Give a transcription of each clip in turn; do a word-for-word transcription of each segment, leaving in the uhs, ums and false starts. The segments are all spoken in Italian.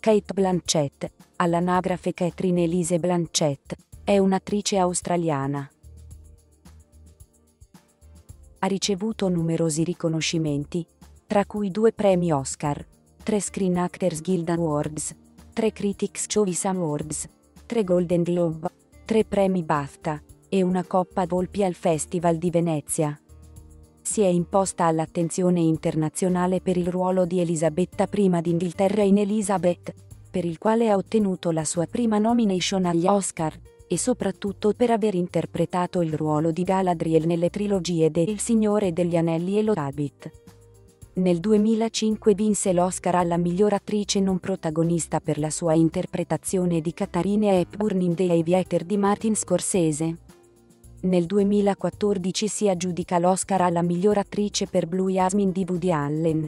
Cate Blanchett, all'anagrafe Catherine Elise Blanchett, è un'attrice australiana. Ha ricevuto numerosi riconoscimenti, tra cui due premi Oscar, tre Screen Actors Guild Awards, tre Critics' Choice Awards, tre Golden Globe, tre premi BAFTA, e una Coppa Volpi al Festival di Venezia. Si è imposta all'attenzione internazionale per il ruolo di Elisabetta I d'Inghilterra in Elizabeth, per il quale ha ottenuto la sua prima nomination agli Oscar, e soprattutto per aver interpretato il ruolo di Galadriel nelle trilogie de Il Signore degli Anelli e l'Hobbit. Nel duemilacinque vinse l'Oscar alla miglior attrice non protagonista per la sua interpretazione di Katharine Hepburn in The Aviator di Martin Scorsese. Nel duemilaquattordici si aggiudica l'Oscar alla miglior attrice per Blue Jasmine di Woody Allen.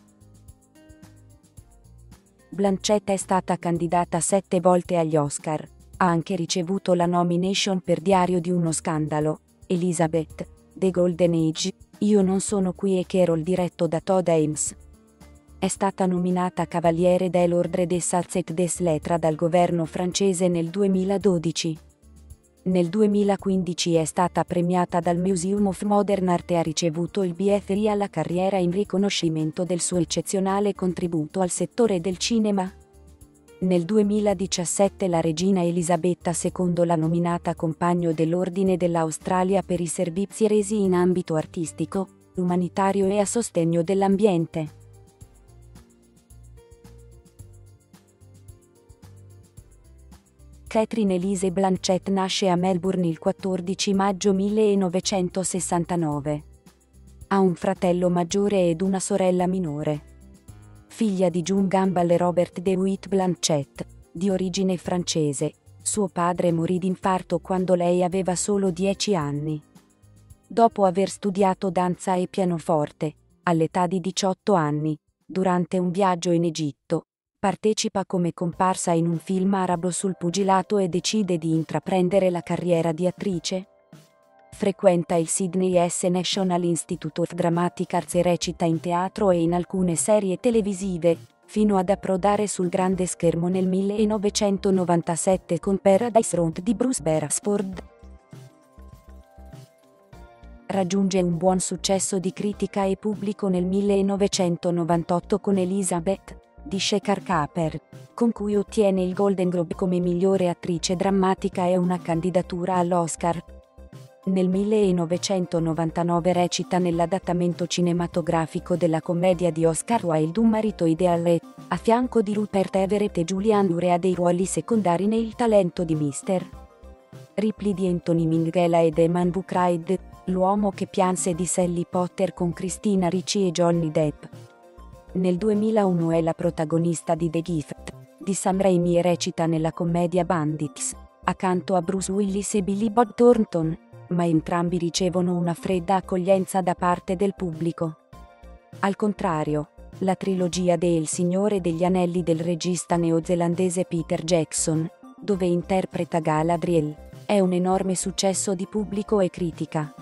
Blanchett è stata candidata sette volte agli Oscar, ha anche ricevuto la nomination per Diario di uno scandalo, Elizabeth, The Golden Age, Io non sono qui e Carol diretto da Todd Haynes. È stata nominata Cavaliere dell'Ordre des Arts et des Lettres dal governo francese nel duemiladodici. Nel duemilaquindici è stata premiata dal Museum of Modern Art e ha ricevuto il B F I alla carriera in riconoscimento del suo eccezionale contributo al settore del cinema. Nel duemiladiciassette la regina Elisabetta seconda l'ha nominata compagno dell'Ordine dell'Australia per i servizi resi in ambito artistico, umanitario e a sostegno dell'ambiente. Catherine Elise Blanchett nasce a Melbourne il quattordici maggio millenovecentosessantanove. Ha un fratello maggiore ed una sorella minore. Figlia di June Gamble e Robert DeWitt Blanchett, di origine francese, suo padre morì d'infarto quando lei aveva solo dieci anni. Dopo aver studiato danza e pianoforte, all'età di diciotto anni, durante un viaggio in Egitto, partecipa come comparsa in un film arabo sul pugilato e decide di intraprendere la carriera di attrice. Frequenta il Sydney S National Institute of Dramatic Arts e recita in teatro e in alcune serie televisive, fino ad approdare sul grande schermo nel millenovecentonovantasette con Paradise Road di Bruce Beresford. Raggiunge un buon successo di critica e pubblico nel millenovecentonovantotto con Elizabeth, di Shekhar Kapur, con cui ottiene il Golden Globe come migliore attrice drammatica e una candidatura all'Oscar. Nel millenovecentonovantanove recita nell'adattamento cinematografico della commedia di Oscar Wilde Un marito ideale, a fianco di Rupert Everett e Julianne Moore a dei ruoli secondari nel Talento di mister Ripley di Anthony Minghella ed Eman Bookride, L'uomo che pianse di Sally Potter con Christina Ricci e Johnny Depp. Nel duemilauno è la protagonista di The Gift, di Sam Raimi e recita nella commedia Bandits, accanto a Bruce Willis e Billy Bob Thornton, ma entrambi ricevono una fredda accoglienza da parte del pubblico. Al contrario, la trilogia de Il Signore degli Anelli del regista neozelandese Peter Jackson, dove interpreta Galadriel, è un enorme successo di pubblico e critica.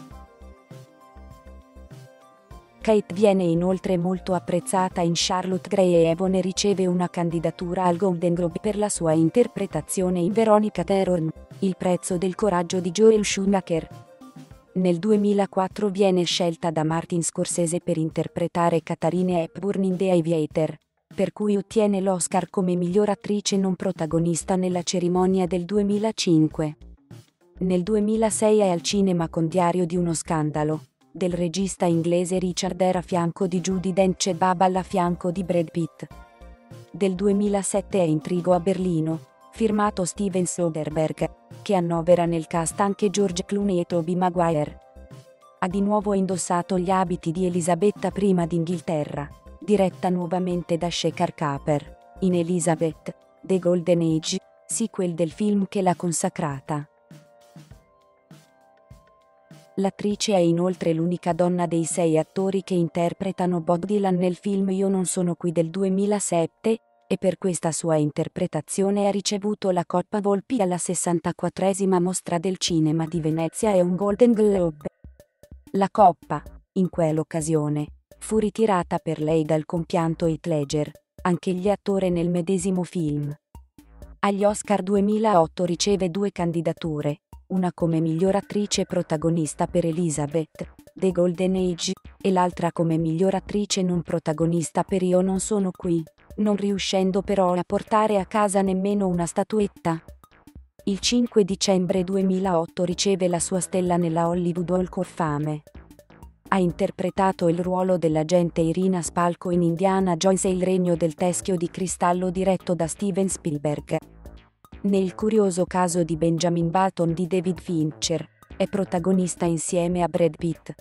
Kate viene inoltre molto apprezzata in Charlotte Gray e Avon e riceve una candidatura al Golden Globe per la sua interpretazione in Veronica Terror, Il prezzo del coraggio di Joel Schumacher. Nel duemilaquattro viene scelta da Martin Scorsese per interpretare Katharine Hepburn in The Aviator, per cui ottiene l'Oscar come miglior attrice non protagonista nella cerimonia del duemilacinque. Nel duemilasei è al cinema con Diario di uno scandalo, del regista inglese Richard Gere a fianco di Judi Dench e Babal a fianco di Brad Pitt. Del duemilasette è Intrigo a Berlino, firmato Steven Soderbergh, che annovera nel cast anche George Clooney e Tobey Maguire. Ha di nuovo indossato gli abiti di Elisabetta I d'Inghilterra, diretta nuovamente da Shekhar Kapur, in Elizabeth, The Golden Age, sequel del film che l'ha consacrata. L'attrice è inoltre l'unica donna dei sei attori che interpretano Bob Dylan nel film Io non sono qui del duemilasette, e per questa sua interpretazione ha ricevuto la Coppa Volpi alla sessantaquattresima Mostra del Cinema di Venezia e un Golden Globe. La Coppa, in quell'occasione, fu ritirata per lei dal compianto Heath Ledger, anch'egli attore nel medesimo film. Agli Oscar duemilaotto riceve due candidature, una come miglior attrice protagonista per Elizabeth, The Golden Age, e l'altra come miglior attrice non protagonista per Io non sono qui, non riuscendo però a portare a casa nemmeno una statuetta. Il cinque dicembre duemilaotto riceve la sua stella nella Hollywood Walk of Fame. Ha interpretato il ruolo dell'agente Irina Spalko in Indiana Jones e il Regno del Teschio di Cristallo diretto da Steven Spielberg. Nel curioso caso di Benjamin Button di David Fincher, è protagonista insieme a Brad Pitt.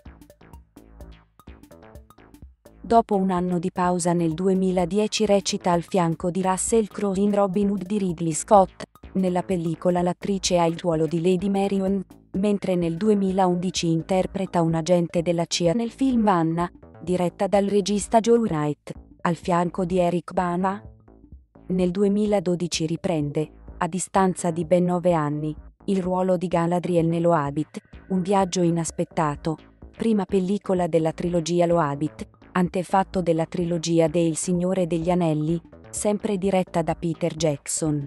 Dopo un anno di pausa nel duemiladieci recita al fianco di Russell Crowe in Robin Hood di Ridley Scott. Nella pellicola l'attrice ha il ruolo di Lady Marion, mentre nel duemilaundici interpreta un agente della C I A nel film Anna, diretta dal regista Joe Wright, al fianco di Eric Bana. Nel duemiladodici riprende, a distanza di ben nove anni, il ruolo di Galadriel nello Hobbit, un viaggio inaspettato, prima pellicola della trilogia Lo Hobbit, antefatto della trilogia de Il Signore degli Anelli, sempre diretta da Peter Jackson.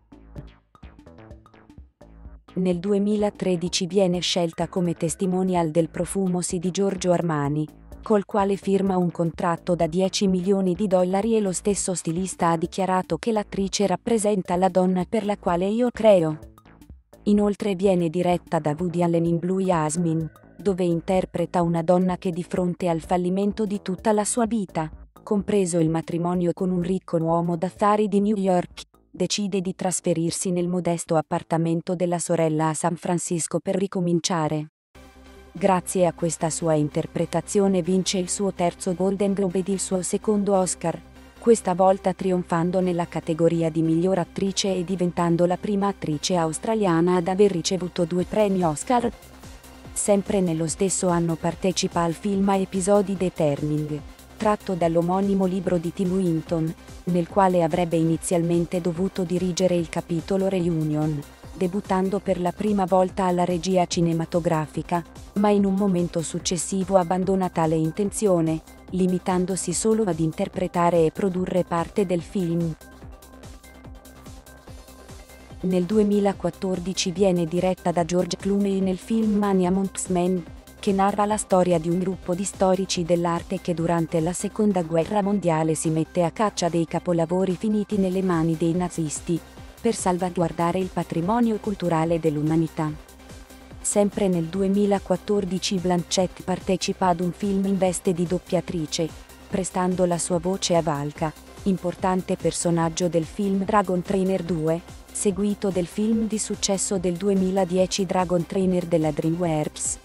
Nel duemilatredici viene scelta come testimonial del Profumosi di Giorgio Armani, col quale firma un contratto da dieci milioni di dollari e lo stesso stilista ha dichiarato che l'attrice rappresenta la donna per la quale io creo. Inoltre viene diretta da Woody Allen in Blue Jasmine, dove interpreta una donna che di fronte al fallimento di tutta la sua vita, compreso il matrimonio con un ricco uomo d'affari di New York, decide di trasferirsi nel modesto appartamento della sorella a San Francisco per ricominciare. Grazie a questa sua interpretazione vince il suo terzo Golden Globe ed il suo secondo Oscar, questa volta trionfando nella categoria di miglior attrice e diventando la prima attrice australiana ad aver ricevuto due premi Oscar. Sempre nello stesso anno partecipa al film a episodi The Turning, tratto dall'omonimo libro di Tim Winton, nel quale avrebbe inizialmente dovuto dirigere il capitolo Reunion, debuttando per la prima volta alla regia cinematografica, ma in un momento successivo abbandona tale intenzione, limitandosi solo ad interpretare e produrre parte del film. Nel duemilaquattordici viene diretta da George Clooney nel film Many Amongst Men, che narra la storia di un gruppo di storici dell'arte che durante la Seconda Guerra Mondiale si mette a caccia dei capolavori finiti nelle mani dei nazisti, per salvaguardare il patrimonio culturale dell'umanità. Sempre nel duemilaquattordici Blanchett partecipa ad un film in veste di doppiatrice, prestando la sua voce a Valka, importante personaggio del film Dragon Trainer due, seguito del film di successo del duemiladieci Dragon Trainer della DreamWorks.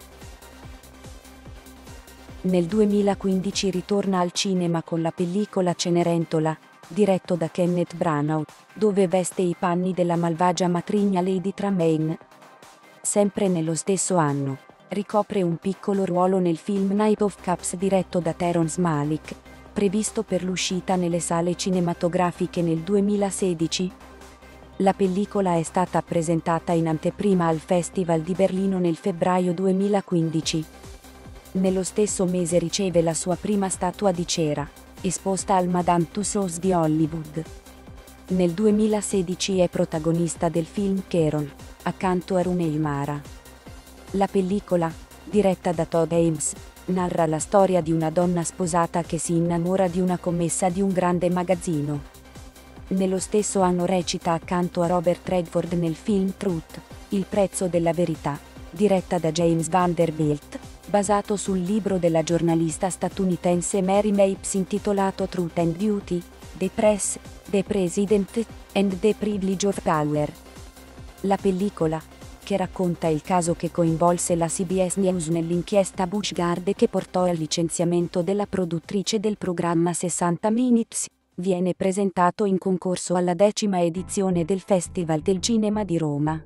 Nel duemilaquindici ritorna al cinema con la pellicola Cenerentola, diretto da Kenneth Branagh, dove veste i panni della malvagia matrigna Lady Tremaine. Sempre nello stesso anno, ricopre un piccolo ruolo nel film Night of Cups diretto da Terrence Malick, previsto per l'uscita nelle sale cinematografiche nel duemilasedici. La pellicola è stata presentata in anteprima al Festival di Berlino nel febbraio duemilaquindici. Nello stesso mese riceve la sua prima statua di cera, esposta al Madame Tussauds di Hollywood. Nel duemilasedici è protagonista del film Carol, accanto a Rooney Mara. La pellicola, diretta da Todd Ames, narra la storia di una donna sposata che si innamora di una commessa di un grande magazzino. Nello stesso anno recita accanto a Robert Redford nel film Truth, il prezzo della verità, diretta da James Vanderbilt, basato sul libro della giornalista statunitense Mary Mapes intitolato Truth and Beauty, The Press, The President, and the Privilege of Power. La pellicola, che racconta il caso che coinvolse la C B S News nell'inchiesta Bushgard e che portò al licenziamento della produttrice del programma sessanta Minutes, viene presentato in concorso alla decima edizione del Festival del Cinema di Roma.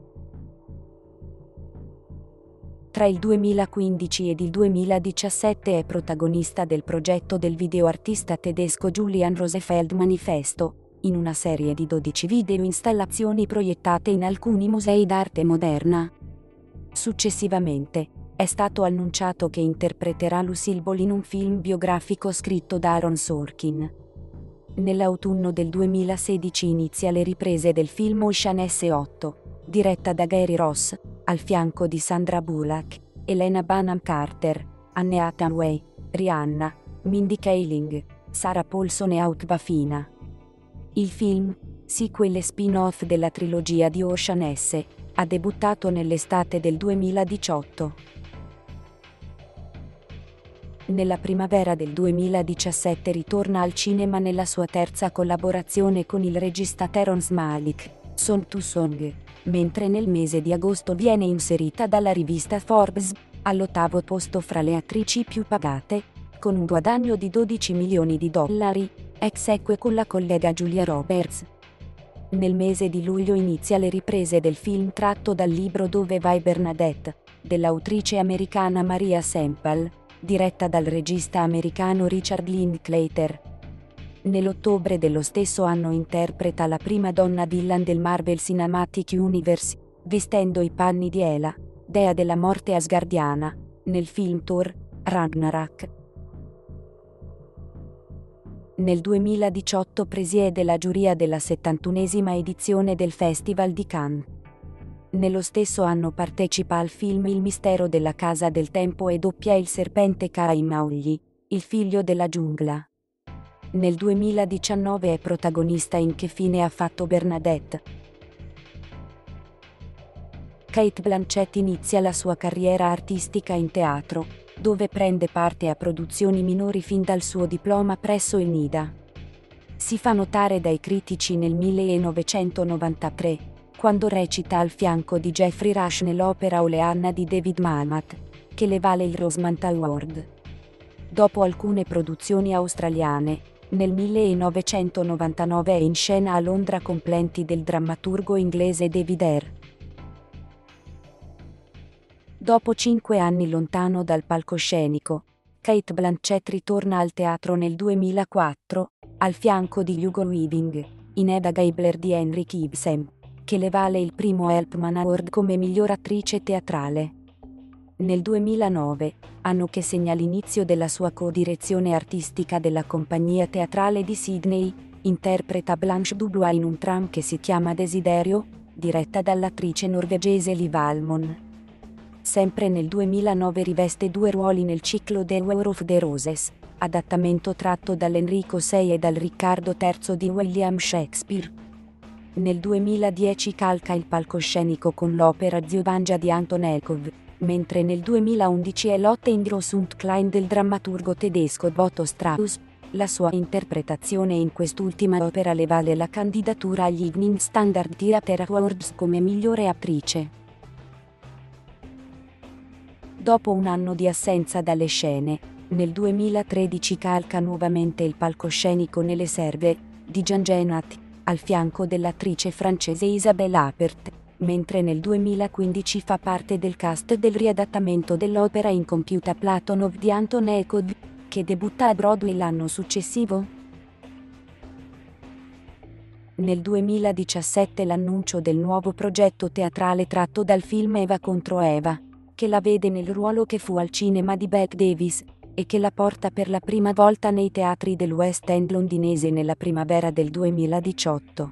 Tra il duemilaquindici ed il duemiladiciassette è protagonista del progetto del videoartista tedesco Julian Rosefeld Manifesto, in una serie di dodici video-installazioni proiettate in alcuni musei d'arte moderna. Successivamente, è stato annunciato che interpreterà Lucille Ball in un film biografico scritto da Aaron Sorkin. Nell'autunno del duemilasedici inizia le riprese del film Ocean's otto, diretta da Gary Ross, al fianco di Sandra Bullock, Helena Bonham Carter, Anne Hathaway, Rihanna, Mindy Kaling, Sarah Paulson e Awkwafina. Il film, sequel e spin-off della trilogia di Ocean's, ha debuttato nell'estate del duemiladiciotto. Nella primavera del duemiladiciassette ritorna al cinema nella sua terza collaborazione con il regista Terrence Malick, Song to Song, mentre nel mese di agosto viene inserita dalla rivista Forbes, all'ottavo posto fra le attrici più pagate, con un guadagno di dodici milioni di dollari, ex eque con la collega Julia Roberts. Nel mese di luglio inizia le riprese del film tratto dal libro Dove vai Bernadette, dell'autrice americana Maria Semple, diretta dal regista americano Richard Linklater. Nell'ottobre dello stesso anno interpreta la prima donna villain del Marvel Cinematic Universe, vestendo i panni di Hela, dea della morte asgardiana, nel film Thor, Ragnarok. Nel duemiladiciotto presiede la giuria della settantunesima edizione del Festival di Cannes. Nello stesso anno partecipa al film Il mistero della Casa del Tempo e doppia il serpente Kai Mowgli, il figlio della giungla. Nel duemiladiciannove è protagonista in Che fine ha fatto Bernadette. Cate Blanchett inizia la sua carriera artistica in teatro, dove prende parte a produzioni minori fin dal suo diploma presso il NIDA. Si fa notare dai critici nel millenovecentonovantatré, quando recita al fianco di Jeffrey Rush nell'opera Oleanna di David Mamet, che le vale il Rosemont Award. Dopo alcune produzioni australiane, nel millenovecentonovantanove è in scena a Londra con Plenty del drammaturgo inglese David Hare. Dopo cinque anni lontano dal palcoscenico, Cate Blanchett ritorna al teatro nel duemilaquattro, al fianco di Hugo Weaving, in Hedda Gabler di Henrik Ibsen, che le vale il primo Helpman Award come miglior attrice teatrale. Nel duemilanove, anno che segna l'inizio della sua co-direzione artistica della compagnia teatrale di Sydney, interpreta Blanche Dubois in un tram che si chiama Desiderio, diretta dall'attrice norvegese Liv Almond. Sempre nel duemilanove riveste due ruoli nel ciclo The War of the Roses, adattamento tratto dall'Enrico sei e dal Riccardo terzo di William Shakespeare. Nel duemiladieci calca il palcoscenico con l'opera Ziovangia di Anton Chekhov, mentre nel duemilaundici è Lotte in Groß und Klein del drammaturgo tedesco Otto Strauss. La sua interpretazione in quest'ultima opera le vale la candidatura agli Evening Standard Theatre Awards come migliore attrice. Dopo un anno di assenza dalle scene, nel duemilatredici calca nuovamente il palcoscenico nelle Serve, di Jean Genat, al fianco dell'attrice francese Isabelle Appert, mentre nel duemilaquindici fa parte del cast del riadattamento dell'opera incompiuta Platonov di Anton Chekhov, che debutta a Broadway l'anno successivo. Nel duemiladiciassette l'annuncio del nuovo progetto teatrale tratto dal film Eva contro Eva, che la vede nel ruolo che fu al cinema di Bette Davis, e che la porta per la prima volta nei teatri del West End londinese nella primavera del duemiladiciotto.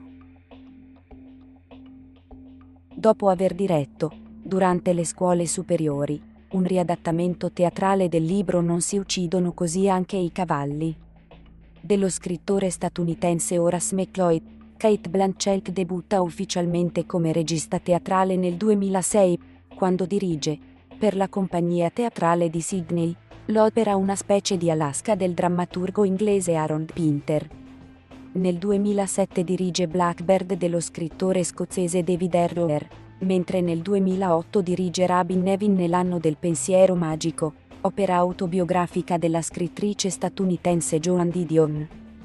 Dopo aver diretto, durante le scuole superiori, un riadattamento teatrale del libro Non si uccidono così anche i cavalli, dello scrittore statunitense Horace McLeod, Cate Blanchett debutta ufficialmente come regista teatrale nel duemilasei, quando dirige, per la compagnia teatrale di Sydney, l'opera Una specie di Alaska del drammaturgo inglese Aaron Pinter. Nel duemilasette dirige Blackbird dello scrittore scozzese David Erroer, mentre nel duemilaotto dirige Rabin Nevin nell'anno del pensiero magico, opera autobiografica della scrittrice statunitense Joan Didion.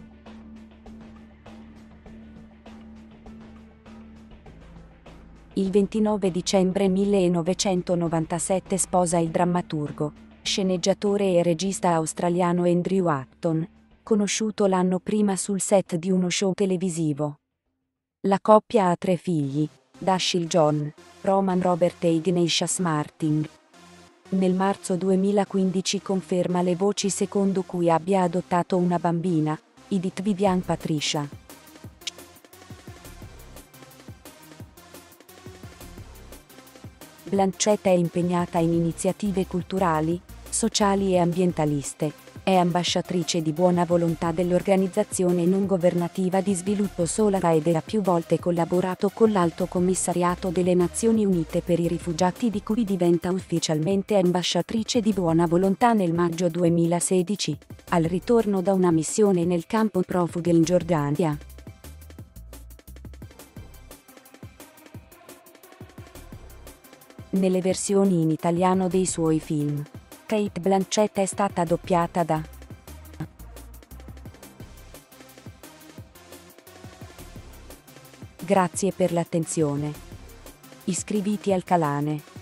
Il ventinove dicembre millenovecentonovantasette sposa il drammaturgo, sceneggiatore e regista australiano Andrew Acton, conosciuto l'anno prima sul set di uno show televisivo. La coppia ha tre figli, Dashiell John, Roman Robert e Ignatius Martin. Nel marzo duemilaquindici conferma le voci secondo cui abbia adottato una bambina, Edith Vivian Patricia. Blanchett è impegnata in iniziative culturali, sociali e ambientaliste. È ambasciatrice di buona volontà dell'organizzazione non governativa di sviluppo Solara ed ha più volte collaborato con l'Alto Commissariato delle Nazioni Unite per i rifugiati, di cui diventa ufficialmente ambasciatrice di buona volontà nel maggio duemilasedici, al ritorno da una missione nel campo profughi in Giordania. Nelle versioni in italiano dei suoi film, Cate Blanchett è stata doppiata da Grazie per l'attenzione. Iscriviti al canale.